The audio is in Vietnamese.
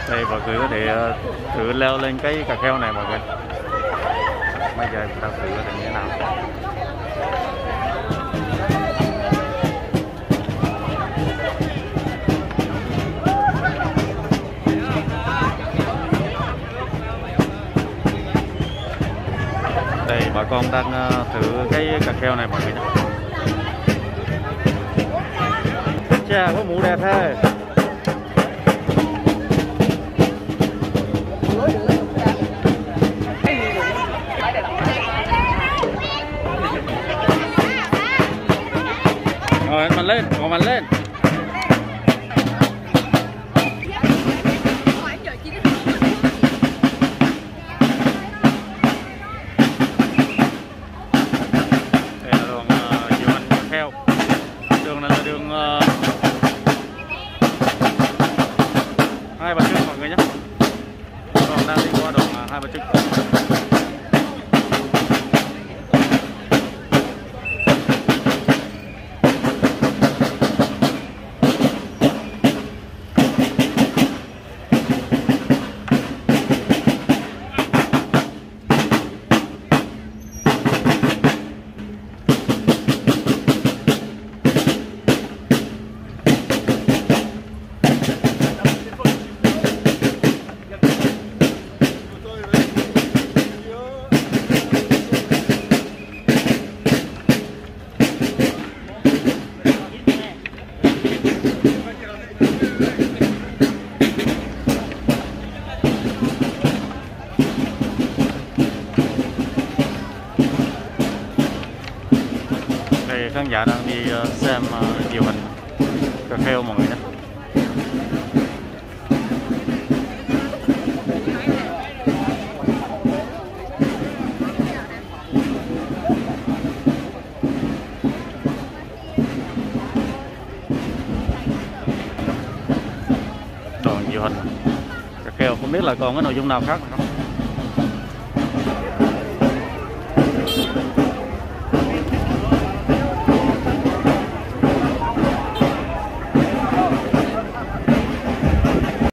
Đây mọi người có thể thử leo lên cái cà kheo này mọi người. Bây giờ chúng ta thử là như thế nào. Đây bà con đang thử cái cà kheo này mọi người nhé. Chà, có mũ đẹp thế. Rồi anh lên, còn mạnh lên. Đây là đường Diệu Hành Khoeo. Đường này là đường Hai Bà Trưng mọi người nhé. Còn đang đi qua đường Hai Bà Trưng. Khán giả đang đi xem Diệu Hành cà kheo mọi người nhé. Đoàn Diệu Hành cà kheo không biết là còn cái nội dung nào khác không?